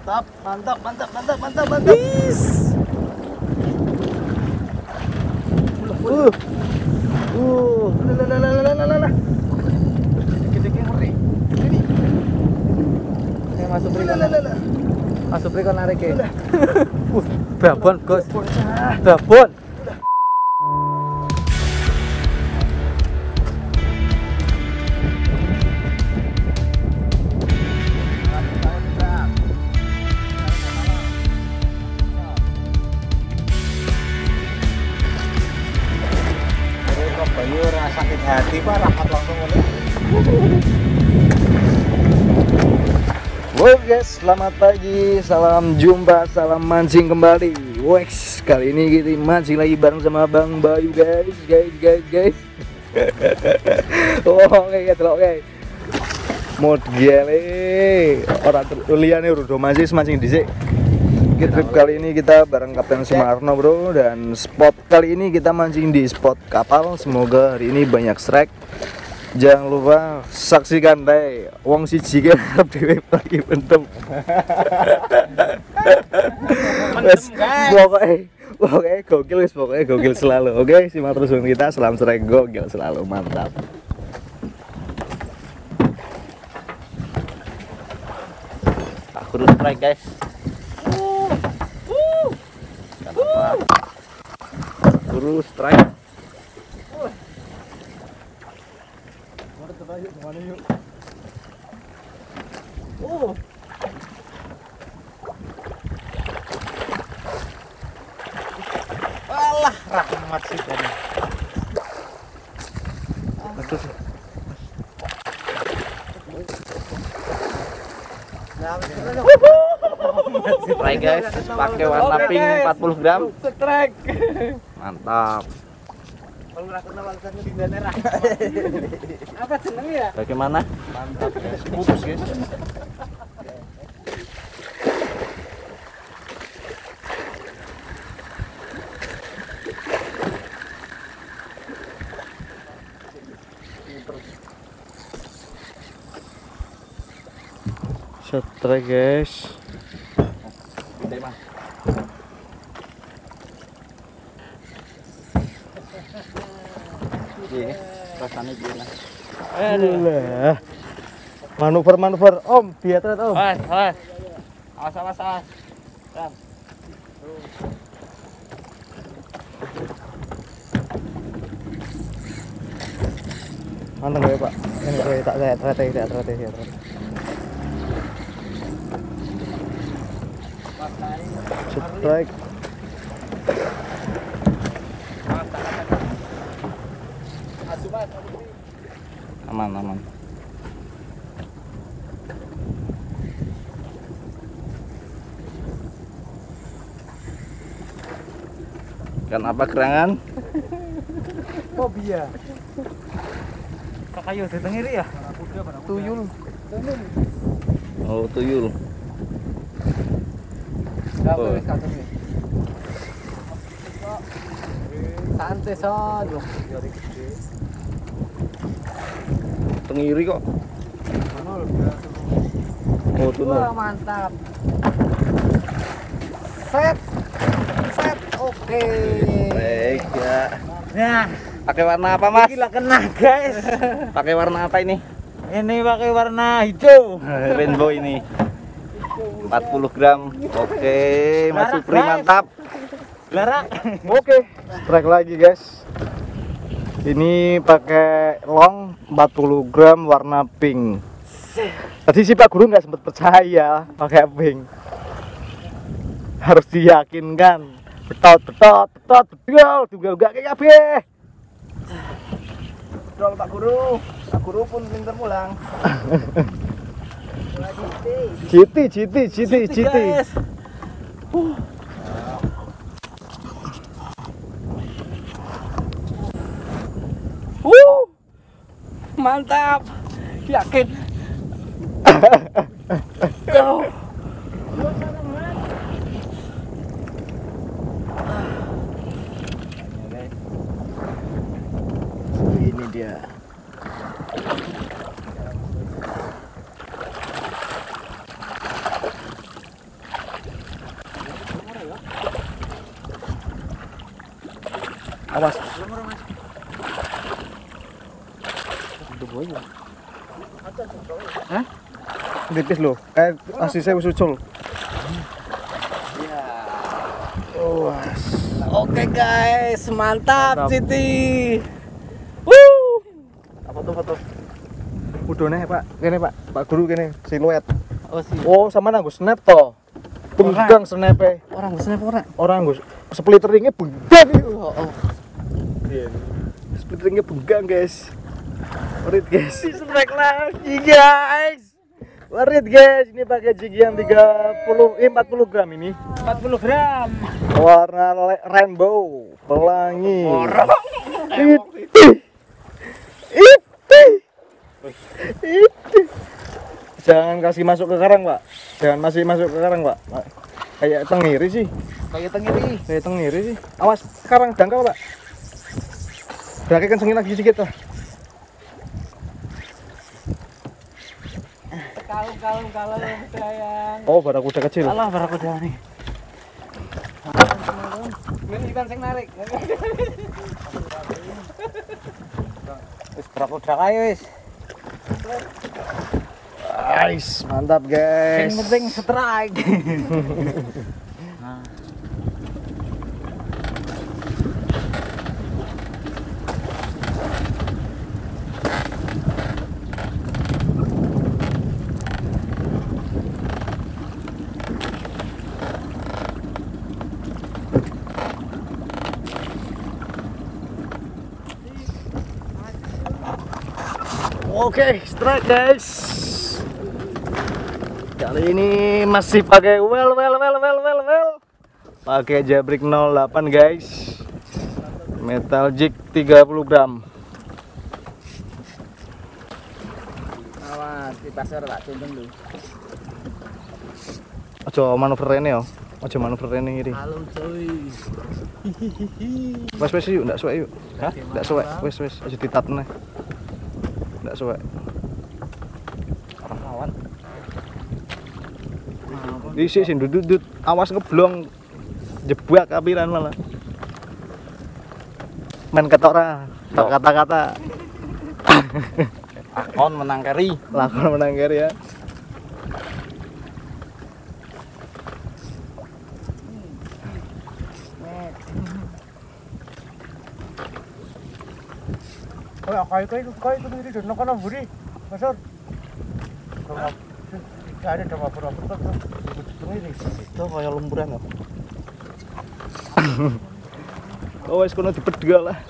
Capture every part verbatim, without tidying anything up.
Mantap, mantap, mantap, mantap, mantap, mantap. Uh, uh, lalalalalalala. Dikit-dikit ngeri. Ini. Saya masuk beri. Lalalala. Masuk beri kan narik ya. Udah. Uh, babon, Bos. Bocah. Babon. Banyu ora sakit hati Pak, rapat langsung ngene. Wow guys, selamat pagi, salam jumpa, salam mancing kembali. Wex, kali ini kita mancing lagi bareng sama Bang Bayu guys, guys, guys, guys. Oh, oke, guys, oke. Mod gele, orang liane udah mancing mancing dhisik. Trip kali ini kita bareng Kapten Sumarno bro, dan spot kali ini kita mancing di spot kapal. Semoga hari ini banyak strike. Jangan lupa saksikan deh wong siji ke arep dhewe lagi bentem. Wes pokoke pokoke gokil wis pokoke gokil selalu. Oke, simak terus kita, selam strike gokil selalu, mantap. Aku strike guys. Guru strike. Oh. Alah, rahmat sih tadi. Aduh. Strike guys, pakai warna pink empat puluh gram. Strike. Mantap. Apa jenengnya ya? Bagaimana? Mantap guys, putus guys. Strike guys. Alah. Manuver-manuver Om, biar Om. Awas, awas. Awas, awas, awas. Ram. Mana gue Pak? Ini gue tak saya terhati, tak terhati, tak terhati. Strike. Aman, aman. Ikan apa kerangan? Fobia. Kayu ditengiri ya? Tuyul. Oh, tuyul. Oh. Santai son. Tengiri kok. Oh, tunul. Wah, mantap. Set. Set. Oke. Baik ya. Nah, Pakai warna apa, Mas? gila kena, guys. Pakai warna apa ini? Ini pakai warna hijau. Rainbow ini. empat puluh gram. Oke, Mas Supri mantap. Larak. Oke, strike lagi, guys. Ini pakai long empat puluh gram warna pink. Tadi si Pak Guru nggak sempat percaya pakai pink. Harus diyakinkan. Betot, betot, betot, betul, tunggal gak kayak apa? Betul Pak Guru. Pak Guru pun pinter pulang. Citi, citi, citi, citi. Uh. Uh. Mantap. Yakin. Oh. Ini dia. Awas. Hah? Tipis loh, kayak asisnya wis ucul. Ya. Oh, Oke guys, mantap, Mantap. Siti. Woo. apa tuh foto? Udone Pak, kene Pak, Pak Guru kene siluet. Oh sih. Oh, sama nanggo snap to. Benggang snape. Orang snap ora. Orang nggo splitteringnya benggang. Oh, oh. Iya. Splitteringnya benggang, guys. Warit guys. Strike lagi guys. Warit guys, ini pakai jig yang tiga puluh eh empat puluh gram ini. empat puluh gram. Warna le- rainbow, pelangi. Itu. Itu. Itu. Jangan kasih masuk ke karang, Pak. Jangan masih masuk ke karang, Pak. Kayak tengiri sih. Kayak tengiri. Kayak tengiri sih. Awas, karang dangkal, Pak. Berarti kencengin lagi sedikit lah. Kalau kalau kalau sayang. Oh, barakuda kecil. Alah barakuda nih. Ini ikan sing narik. Wis barakuda kae wis. Guys, mantap guys. Yang penting strike. Oke, strike guys. Kali ini masih pakai well well well well well well. Pakai jabrik nol delapan guys. Metal jig tiga puluh gram. Awas di pasar tak tuntun lu. Ojo manuver rene yo. Ojo manuver rene ngiri. Halo cuy. Wes wes yuk, ndak suwek yuk. Hah? Ndak suwek. Wes wes aja ditatne. Ndak suwek. Orang lawan. Isi sing dudut-dudut, awas ngeblong. Jebak kapiran malah. Main ketora, tok kata-kata. Akon menang kari. Lakon menang kari ya. Kaya kaya kaya kaya itu ini dan nak buri, masuk. Kalau ada dapat berapa berapa itu ini. Itu kayak lemburan loh. Oh wes kono dipedgal lah.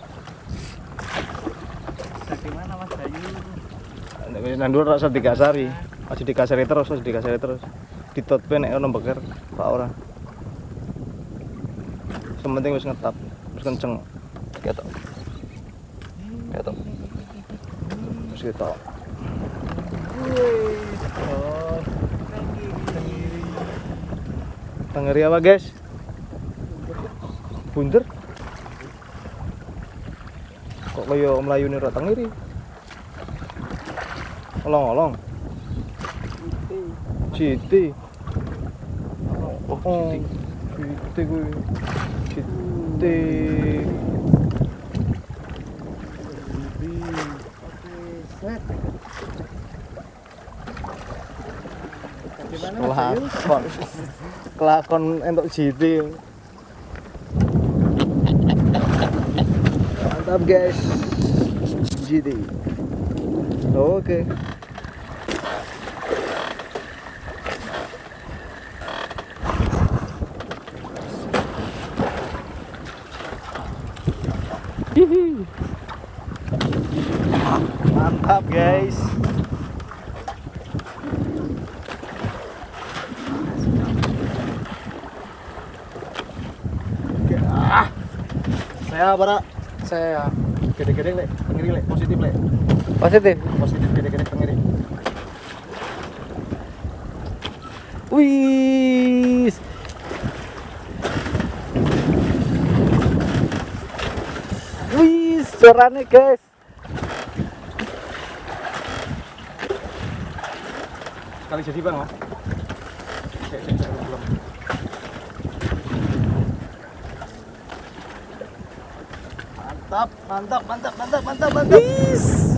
Bagaimana Mas Bayu? Nek nandur rasa digasari. Aja digasari terus, aja digasari terus. Ditotpe nek ono beker, Pak ora. Sementing wis ngetap, wis kenceng. Ketok. Ketok. Terus ketok. Oh. Tengeri apa, guys? Bunder? Kok kaya mlayune ora tengiri? Olong-olong. Citi. Oh, citi kuwi. Citi. Kelakon. Kelakon entuk citi. Mantap guys. G D. Oke. Mantap guys. Ah. Saya para Saya gede-gede lek, tengiri lek, positif lek. positif. Positif gede-gede tengiri. Wis. Wis, corane guys. Sekali jadi bang, oh. Cek, cek, cek, belum. Mantap, mantap, mantap, mantap, mantap, mantap. Bis.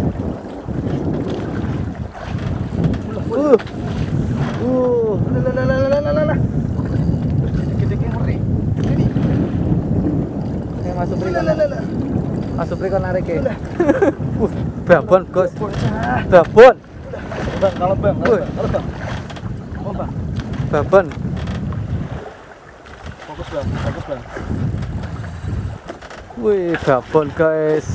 Uh. Uh, lalalalalalala. Dikit-dikit ngeri. Ini. Oke, masuk beri kan. Lalalala. Masuk beri kan narik ya. Uh, babon, Bos. Babon. Bang, kalau bang, kalau bang, kalau bang. Oh, bang. Babon. Fokus bang, fokus bang. Wih, babon, guys.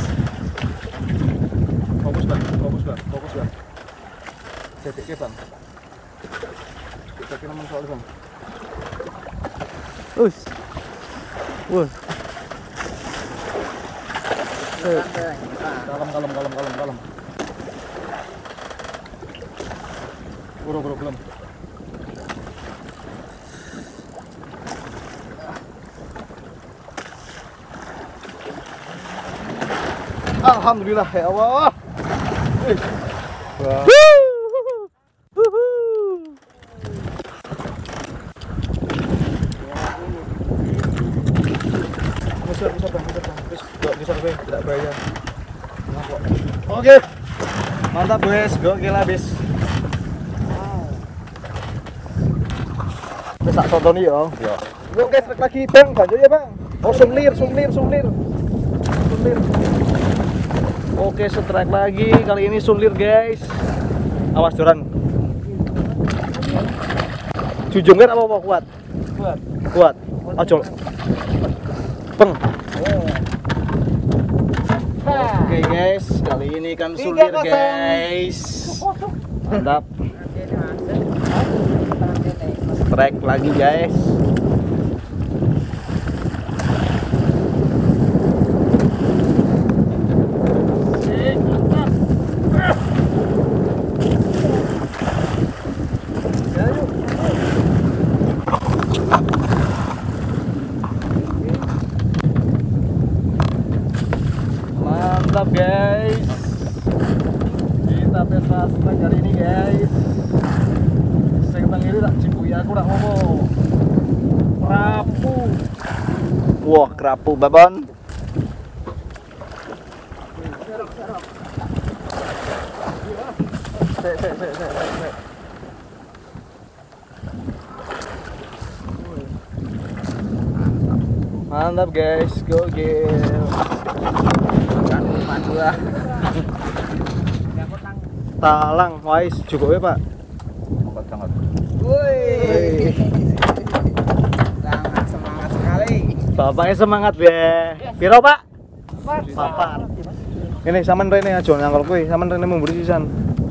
Fokus bang, fokus bang, fokus bang. Sedikit bang. Kita kira soal bang. Us. Wah. Eh, Kalem, kalem, kalem, kalem, kalem. Buru, buru, belum. Alhamdulillah ya Allah. Wih. Wah. Bisa, bisa bang, bisa bang. Bisa, bisa bang, tidak bahaya. Oke, mantap guys, gokil habis. Wis tak tonton yo. Yo. Oke, strike lagi bang, bantu ya bang. Oh, sumlir, sumlir, sumlir. Sumlir. Oke, strike lagi. Kali ini sumlir guys. Awas joran. Jujungnya apa apa kuat? Kuat. Kuat. Ojo. Peng. Oke guys, kali ini kan sulir guys. Mantap. Strike lagi guys. Mantap guys, kita pesta strike hari ini guys. Saya ketang ini tak cipuy aku tak ngomong. Kerapu. Wah, kerapu babon. Sek, sek, sek, sek, sek. Mantap guys, gokil. Talang, wais, cukup ya pak. Sangat. Woi. Sangat semangat sekali. Bapaknya semangat ya. Piro pak? Papat. Ini saman rene aja nyangkol kuwi, saman rene memberi sisan.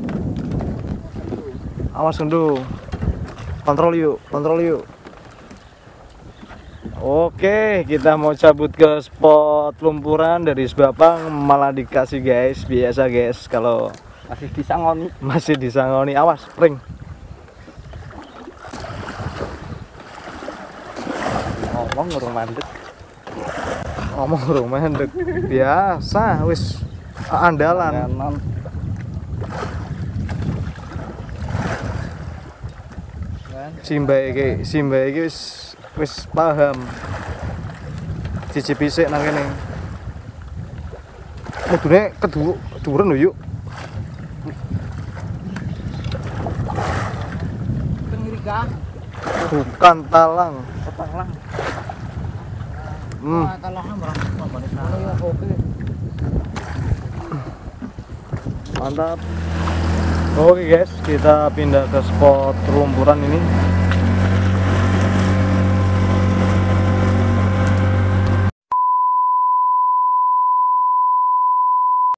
Awas kendu. Kontrol yuk, kontrol yuk. Oke, kita mau cabut ke spot lumpuran dari Sebapang, malah dikasih guys. Biasa guys, kalau masih disangoni. Masih disangoni, awas, spring. Ngomong ngurung mandek. Ngomong ngurung mandek. Biasa, wis andalan. Kanan. Simbae iki, simbae iki wis wis paham. Cicipi sik nang kene. Mudune kedu keduren lho yuk. Pengrika. Bukan talang. Talang. Hmm. Talangnya berapa? Oke. Mantap. Oke guys, kita pindah ke spot lumpuran ini.